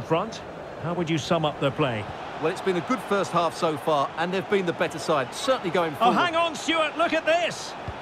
front. How would you sum up their play? Well, it's been a good first half so far, and they've been the better side, certainly going Oh, forward. hang on, Stuart, look at this!